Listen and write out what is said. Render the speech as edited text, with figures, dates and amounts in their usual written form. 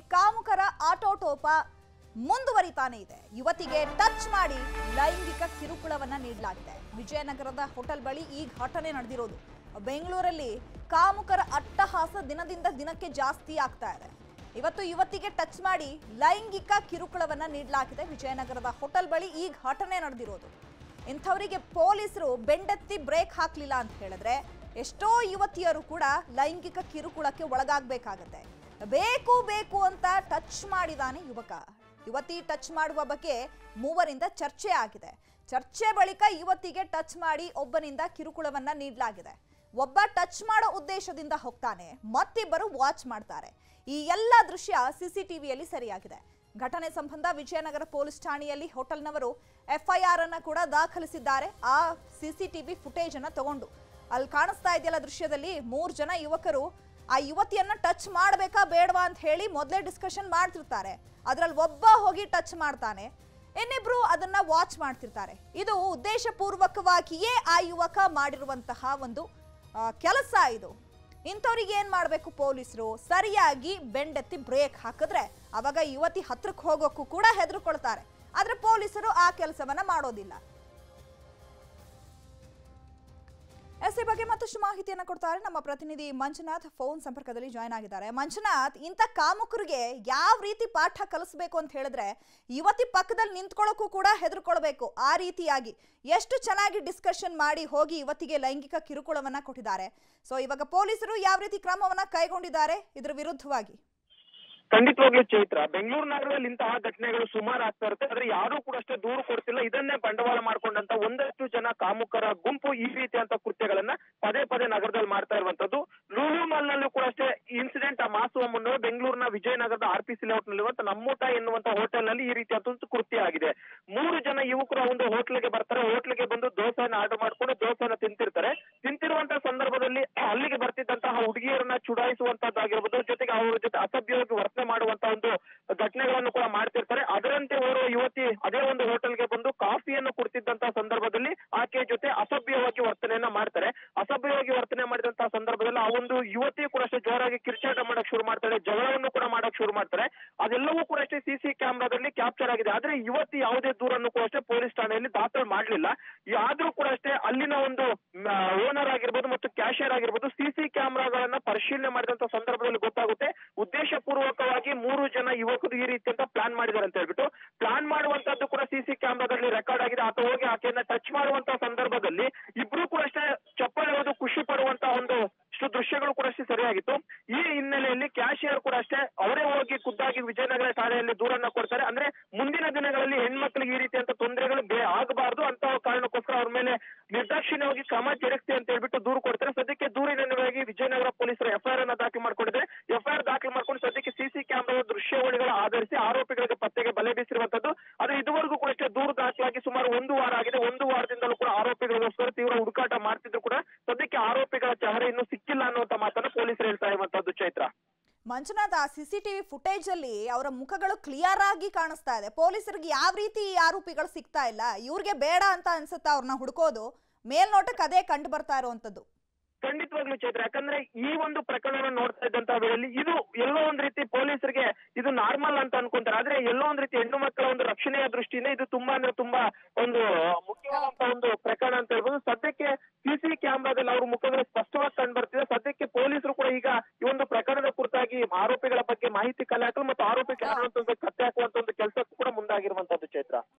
ಕಾಮುಕರ ಆಟೋಟೋಪ ಮುಂದುವರಿತಾನೆ ಇದೆ. ಯುವತಿಗೆ ಟಚ್ ಮಾಡಿ ಲೈಂಗಿಕ ಕಿರುಕುಳವನ್ನ ನೀಡಲಾಗಿದೆ. ವಿಜಯನಗರದ ಹೋಟೆಲ್ ಬಳಿ ಈ ಘಟನೆ ನಡೆದಿರೋದು. ಬೆಂಗಳೂರಲ್ಲಿ ಕಾಮುಕರ ಅಟ್ಟಹಾಸ ದಿನದಿಂದ ದಿನಕ್ಕೆ ಜಾಸ್ತಿ ಆಗ್ತಾ ಇದೆ. ಇವತ್ತು ಯುವತಿಗೆ ಟಚ್ ಮಾಡಿ ಲೈಂಗಿಕ ಕಿರುಕುಳವನ್ನ ನೀಡಲಾಗಿದೆ. ವಿಜಯನಗರದ ಹೋಟೆಲ್ ಬಳಿ ಈ ಘಟನೆ ನಡೆದಿರೋದು. ಇಂಥವರಿಗೆ ಪೊಲೀಸರು ಬೆಂಡೆತ್ತಿ ಬ್ರೇಕ್ ಹಾಕಲಿಲ್ಲ ಅಂತ ಹೇಳಿದ್ರೆ ಎಷ್ಟೋ ಯುವತಿಯರು ಕೂಡ ಲೈಂಗಿಕ ಕಿರುಕುಳಕ್ಕೆ ಒಳಗಾಗಬೇಕಾಗತ್ತೆ. ಬೇಕು ಬೇಕು ಅಂತ ಟಚ್ ಮಾಡಿದಾನೆ ಯುವಕ. ಯುವತಿ ಟಚ್ ಮಾಡುವ ಬಗ್ಗೆ ಮೂವರಿಂದ ಚರ್ಚೆ ಆಗಿದೆ. ಚರ್ಚೆ ಬಳಿಕ ಯುವತಿಗೆ ಟಚ್ ಮಾಡಿ ಒಬ್ಬನಿಂದ ಕಿರುಕುಳವನ್ನ ನೀಡಲಾಗಿದೆ. ಒಬ್ಬ ಟಚ್ ಮಾಡೋ ಉದ್ದೇಶದಿಂದ ಹೋಗ್ತಾನೆ, ಮತ್ತಿಬ್ಬರು ವಾಚ್ ಮಾಡ್ತಾರೆ. ಈ ಎಲ್ಲ ದೃಶ್ಯ ಸಿಸಿಟಿವಿಯಲ್ಲಿ ಸೆರೆಯಾಗಿದೆ. ಘಟನೆ ಸಂಬಂಧ ವಿಜಯನಗರ ಪೊಲೀಸ್ ಠಾಣೆಯಲ್ಲಿ ಹೋಟೆಲ್ನವರು ಎಫ್ಐಆರ್ ಅನ್ನ ಕೂಡ ದಾಖಲಿಸಿದ್ದಾರೆ. ಆ ಸಿಸಿಟಿವಿ ಫುಟೇಜ್ ಅನ್ನ ತಗೊಂಡು ಅಲ್ಲಿ ಕಾಣಿಸ್ತಾ ಇದೆಯಲ್ಲ ದೃಶ್ಯದಲ್ಲಿ 3 ಜನ ಯುವಕರು ಆ ಯುವತಿಯನ್ನ ಟಚ್ ಮಾಡಬೇಕಾ ಬೇಡವಾ ಅಂತ ಹೇಳಿ ಮೊದಲೇ ಡಿಸ್ಕಷನ್ ಮಾಡ್ತಿರ್ತಾರೆ. ಅದರಲ್ಲಿ ಒಬ್ಬ ಹೋಗಿ ಟಚ್ ಮಾಡ್ತಾನೆ, ಇನ್ನಿಬ್ರು ಅದನ್ನ ವಾಚ್ ಮಾಡ್ತಿರ್ತಾರೆ. ಇದು ಉದ್ದೇಶಪೂರ್ವಕವಾಗಿಯೇ ಆ ಯುವಕ ಮಾಡಿರುವಂತಹ ಒಂದು ಕೆಲಸ. ಇದು ಇಂಥವ್ರಿಗೆ ಏನ್ ಮಾಡಬೇಕು ಪೊಲೀಸರು? ಸರಿಯಾಗಿ ಬೆಂಡೆತ್ತಿ ಬ್ರೇಕ್ ಹಾಕಿದ್ರೆ ಅವಾಗ ಯುವತಿ ಹತ್ರಕ್ಕೆ ಹೋಗೋಕ್ಕೂ ಕೂಡ ಹೆದರ್ಕೊಳ್ತಾರೆ. ಆದ್ರೆ ಪೊಲೀಸರು ಆ ಕೆಲಸವನ್ನ ಮಾಡೋದಿಲ್ಲ. ಈ ಬಗ್ಗೆ ಮತ್ತಷ್ಟು ಮಾಹಿತಿಯನ್ನ ಕೊಡ್ತಾರೆ ನಮ್ಮ ಪ್ರತಿನಿಧಿ ಮಂಜುನಾಥ್. ಫೋನ್ ಸಂಪರ್ಕದಲ್ಲಿ ಜಾಯ್ನ್ ಆಗಿದ್ದಾರೆ. ಮಂಜುನಾಥ್, ಇಂಥ ಕಾಮುಕರಿಗೆ ಯಾವ ರೀತಿ ಪಾಠ ಕಲಿಸಬೇಕು ಅಂತ ಹೇಳಿದ್ರೆ ಯುವತಿ ಪಕ್ಕದಲ್ಲಿ ನಿಂತ್ಕೊಳ್ಳೋಕ್ಕೂ ಕೂಡ ಹೆದರ್ಕೊಳ್ಬೇಕು. ಆ ರೀತಿಯಾಗಿ ಎಷ್ಟು ಚೆನ್ನಾಗಿ ಡಿಸ್ಕಷನ್ ಮಾಡಿ ಹೋಗಿ ಯುವತಿಗೆ ಲೈಂಗಿಕ ಕಿರುಕುಳವನ್ನ ಕೊಟ್ಟಿದ್ದಾರೆ. ಸೊ ಇವಾಗ ಪೊಲೀಸರು ಯಾವ ರೀತಿ ಕ್ರಮವನ್ನ ಕೈಗೊಂಡಿದ್ದಾರೆ ಇದರ ವಿರುದ್ಧವಾಗಿ? ಖಂಡಿತವಾಗ್ಲೂ ಚೈತ್ರ, ಬೆಂಗಳೂರು ನಗರದಲ್ಲಿ ಇಂತಹ ಘಟನೆಗಳು ಸುಮಾರು ಆಗ್ತಾ ಇರುತ್ತೆ. ಆದ್ರೆ ಯಾರು ಕೂಡ ಅಷ್ಟೇ ದೂರು ಕೊಡ್ತಿಲ್ಲ. ಇದನ್ನೇ ಬಂಡವಾಳ ಮಾಡ್ಕೊಂಡಂತ ಒಂದಷ್ಟು ಜನ ಕಾಮುಕರ ಗುಂಪು ಈ ರೀತಿಯಂತ ಕೃತ್ಯಗಳನ್ನ ಪದೇ ಪದೇ ನಗರದಲ್ಲಿ ಮಾಡ್ತಾ ಇರುವಂತದ್ದು. ಲೂಲು ಮಾಲ್ ನಲ್ಲೂ ಕೂಡ ಅಷ್ಟೇ ಇನ್ಸಿಡೆಂಟ್ ಮಾಸುವ ಮುನ್ನ ಬೆಂಗಳೂರಿನ ವಿಜಯನಗರದ RPC ಲೇಔಟ್ ನಲ್ಲಿರುವಂತ ನಮ್ಮೂಟ ಎನ್ನುವಂತ ಹೋಟೆಲ್ ನಲ್ಲಿ ಈ ರೀತಿಯಾದಂತ ಕೃತ್ಯ ಆಗಿದೆ. 3 ಜನ ಯುವಕರು ಒಂದು ಹೋಟ್ಲಿಗೆ ಬರ್ತಾರೆ. ಹೋಟ್ಲಿಗೆ ಬಂದು ದೋಸೆನ ಆರ್ಡರ್ ಮಾಡ್ಕೊಂಡು ದೋಸೆನ ತಿಂತಿರ್ತಾರೆ. ತಿಂತಿರುವಂತಹ ಸಂದರ್ಭದಲ್ಲಿ ಅಲ್ಲಿಗೆ ಬರ್ತಿದ್ದಂತಹ ಹುಡುಗಿಯರನ್ನ ಚುಡಾಯಿಸುವಂತದ್ದಾಗಿರ್ಬೋದು, ಜೊತೆಗೆ ಅವರ ಜೊತೆ ಅಸಭ್ಯವಾಗಿ ವರ್ತನೆ ಮಾಡುವಂತಹ ಒಂದು ಘಟನೆಗಳನ್ನು ಕೂಡ ಮಾಡ್ತಿರ್ತಾರೆ. ಅದರಂತೆ ಓರ್ವ ಯುವತಿ ಅದೇ ಒಂದು ಹೋಟೆಲ್ಗೆ ಬಂದು ಕಾಫಿಯನ್ನು ಕುಡಿತಿದ್ದಂತಹ ಸಂದರ್ಭದಲ್ಲಿ ಆಕೆಯ ಜೊತೆ ಅಸಭ್ಯವಾಗಿ ವರ್ತನೆಯನ್ನ ಮಾಡ್ತಾರೆ. ಅಸಭ್ಯವಾಗಿ ವರ್ತನೆ ಮಾಡಿದಂತಹ ಸಂದರ್ಭದಲ್ಲಿ ಆ ಒಂದು ಯುವತಿ ಕೂಡ ಅಷ್ಟೇ ಜೋರಾಗಿ ಕಿರ್ಚಾಟ ಮಾಡಕ್ ಶುರು ಮಾಡ್ತಾಳೆ, ಜಗಳವನ್ನು ಕೂಡ ಮಾಡಕ್ ಶುರು ಮಾಡ್ತಾರೆ. ಅದೆಲ್ಲವೂ ಕೂಡ ಅಷ್ಟೇ CC ಕ್ಯಾಮೆರಾದಲ್ಲಿ ಕ್ಯಾಪ್ಚರ್ ಆಗಿದೆ. ಆದ್ರೆ ಯುವತಿ ಯಾವುದೇ ದೂರನ್ನು ಕೂಡ ಅಷ್ಟೇ ಪೊಲೀಸ್ ಠಾಣೆಯಲ್ಲಿ ದಾಖಲು ಮಾಡಲಿಲ್ಲ. ಆದ್ರೂ ಕೂಡ ಅಷ್ಟೇ ಅಲ್ಲಿನ ಒಂದು ಓನರ್ ಆಗಿರ್ಬೋದು ಮತ್ತು ಕ್ಯಾಶಿಯರ್ ಆಗಿರ್ಬೋದು CC ಕ್ಯಾಮೆರಾಗಳನ್ನ ಪರಿಶೀಲನೆ ಮಾಡಿದಂತ ಸಂದರ್ಭದಲ್ಲಿ ಗೊತ್ತಾಗುತ್ತೆ ಉದ್ದೇಶ ಪೂರ್ವಕವಾಗಿ 3 ಜನ ಯುವಕರು ಈ ರೀತಿ ಅಂತ ಪ್ಲಾನ್ ಮಾಡಿದ್ದಾರೆ ಅಂತ ಹೇಳ್ಬಿಟ್ಟು. ಪ್ಲಾನ್ ಮಾಡುವಂತದ್ದು ಕೂಡ CC ಕ್ಯಾಮೆರಾದಲ್ಲಿ ರೆಕಾರ್ಡ್ ಆಗಿದೆ. ಆತ ಹೋಗಿ ಆಕೆಯನ್ನ ಟಚ್ ಮಾಡುವಂತಹ ಸಂದರ್ಭದಲ್ಲಿ ಇಬ್ರು ಕೂಡ ಅಷ್ಟೇ ಚಪ್ಪಲಿ ಹೊಡೆದು ಖುಷಿ ಪಡುವಂತಹ ಒಂದು ದೃಶ್ಯಗಳು ಕೂಡ ಅಷ್ಟೇ ಸರಿಯಾಗಿತ್ತು. ಈ ಹಿನ್ನೆಲೆಯಲ್ಲಿ ಕ್ಯಾಶಿಯರ್ ಕೂಡ ಅಷ್ಟೇ ಅವರೇ ಹೋಗಿ ಖುದ್ದಾಗಿ ವಿಜಯನಗರ ಠಾಣೆಯಲ್ಲಿ ದೂರನ್ನ ಕೊಡ್ತಾರೆ. ಅಂದ್ರೆ ಮುಂದಿನ ದಿನಗಳಲ್ಲಿ ಹೆಣ್ಮಕ್ಳಿಗೆ ಈ ರೀತಿಯಂತ ತೊಂದರೆಗಳು ಆಗಬಾರದು ಅಂತ ಕಾರಣಕ್ಕೋಸ್ಕರ ಅವ್ರ ಮೇಲೆ ನಿರ್ದಾಕ್ಷಿಣ್ಯವಾಗಿ ಕ್ರಮ ಜರುಗಿಸಿ ಅಂತ ಹೇಳ್ಬಿಟ್ಟು ದೂರು ಕೊಡ್ತಾರೆ. ಸದ್ಯಕ್ಕೆ ದೂರಿನವಾಗಿ ವಿಜಯನಗರ ಪೊಲೀಸರು FIR ಅನ್ನ ದಾಖಲು ಮಾಡ್ಕೊಂಡಿದ್ದಾರೆ. FIR ದಾಖಲು ಮಾಡ್ಕೊಂಡು ಸದ್ಯಕ್ಕೆ CC ಕ್ಯಾಮೆರಾ ದೃಶ್ಯಾವಳಿಗಳ ಆಧರಿಸಿ ಆರೋಪಿಗಳಿಗೆ ಪತ್ತೆಗೆ ಬಲೆ ಬೀಸಿರುವಂತದ್ದು. ಆದ್ರೆ ಇದುವರೆಗೂ ಕೂಡ ಅಷ್ಟೇ ದೂರು ದಾಖಲಾಗಿ ಸುಮಾರು 1 ವಾರ ಆಗಿದೆ. 1 ವಾರದಿಂದಲೂ ಕೂಡ ಆರೋಪಿಗಳಿಗೋಸ್ಕರ ತೀವ್ರ ಹುಡುಕಾಟ ಮಾಡ್ತಿದ್ರು ಕೂಡ ಸದ್ಯಕ್ಕೆ ಆರೋಪಿಗಳ ಚಹರೆ ಇನ್ನೂ ಸಿಕ್ಕಿಲ್ಲ ಅನ್ನುವಂತ ಮಾತನ್ನ ಪೊಲೀಸರು ಹೇಳ್ತಾ ಇರುವಂತದ್ದು. ಚೈತ್ರ, ಮಂಜುನಾಥ್, ಆ CCTV ಫುಟೇಜ್ ಅಲ್ಲಿ ಅವರ ಮುಖಗಳು ಕ್ಲಿಯರ್ ಆಗಿ ಕಾಣಿಸ್ತಾ ಇದೆ. ಪೊಲೀಸರಿಗೆ ಯಾವ ರೀತಿ ಆರೋಪಿಗಳು ಸಿಗ್ತಾ ಇಲ್ಲ? ಇವ್ರಿಗೆ ಬೇಡ ಅಂತ ಅನ್ಸುತ್ತಾ ಅವ್ರನ್ನ ಹುಡುಕೋದು? ಮೇಲ್ನೋಟಕ್ಕೆ ಅದೇ ಕಂಡು ಬರ್ತಾ ಇರುವಂತದ್ದು. ಖಂಡಿತವಾಗ್ಲೂ ಚೈತ್ರ, ಯಾಕಂದ್ರೆ ಈ ಒಂದು ಪ್ರಕರಣ ನೋಡ್ತಾ ಇದ್ದಂತ ವೇಳೆಯಲ್ಲಿ ಇದು ಎಲ್ಲೋ ಒಂದ್ ರೀತಿ ಪೊಲೀಸರಿಗೆ ಇದು ನಾರ್ಮಲ್ ಅಂತ ಅನ್ಕೊಂತಾರೆ. ಆದ್ರೆ ಎಲ್ಲೋ ಒಂದ್ ರೀತಿ ಹೆಣ್ಣು ಮಕ್ಕಳ ಒಂದು ರಕ್ಷಣೆಯ ದೃಷ್ಟಿಯಿಂದ ಇದು ತುಂಬಾ ಅಂದ್ರೆ ತುಂಬಾ ಒಂದು ಮುಖ್ಯವಾದಂತಹ ಒಂದು ಪ್ರಕರಣ ಅಂತ ಹೇಳ್ಬೋದು. ಸದ್ಯಕ್ಕೆ CC ಕ್ಯಾಮೆರಾದಲ್ಲಿ ಅವ್ರ ಮುಖಗಳು ಸ್ಪಷ್ಟವಾಗಿ ಕಂಡು ಬರ್ತಿದೆ. ಸದ್ಯಕ್ಕೆ ಪೊಲೀಸರು ಕೂಡ ಈಗ ಈ ಒಂದು ಪ್ರಕರಣದ ಕುರಿತಾಗಿ ಆರೋಪಿಗಳ ಬಗ್ಗೆ ಮಾಹಿತಿ ಕಲೆ ಹಾಕಲು ಮತ್ತು ಆರೋಪಿ ಕತ್ತೆ ಹಾಕುವಂತ ಒಂದು ಕೆಲಸಕ್ಕೂ ಕೂಡ ಮುಂದಾಗಿರುವಂತದ್ದು. ಚೈತ್ರ.